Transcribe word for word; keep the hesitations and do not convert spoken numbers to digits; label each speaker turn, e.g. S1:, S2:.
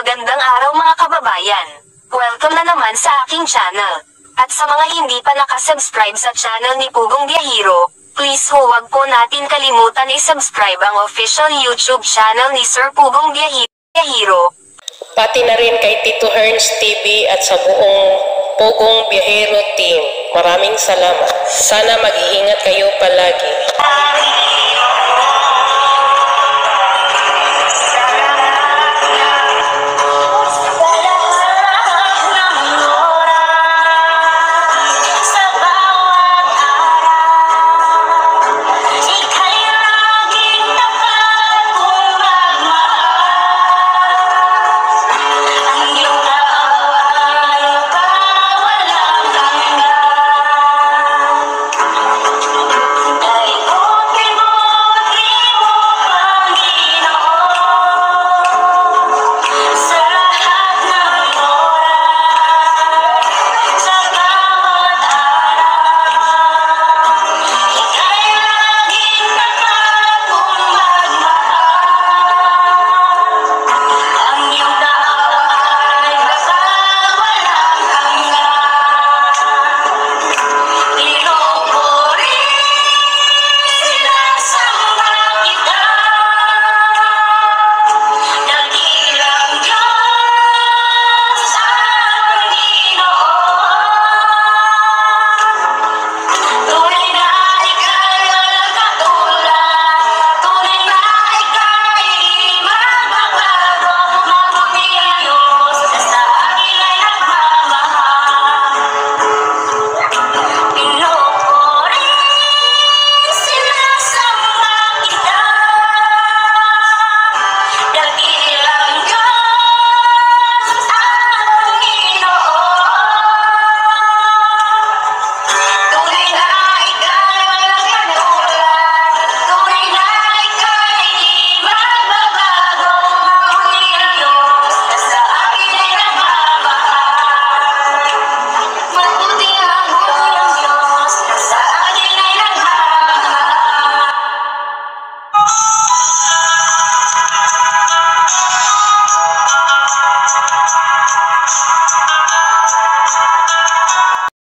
S1: Magandang araw mga kababayan. Welcome na naman sa aking channel. At sa mga hindi pa nakasubscribe sa channel ni Pugong Biyahero, please huwag po natin kalimutan i-subscribe ang official YouTube channel ni Sir Pugong Biyahero.
S2: Pati na rin kay Tito Herns T V at sa buong Pugong Biyahero team. Maraming salamat. Sana mag-iingat kayo palagi.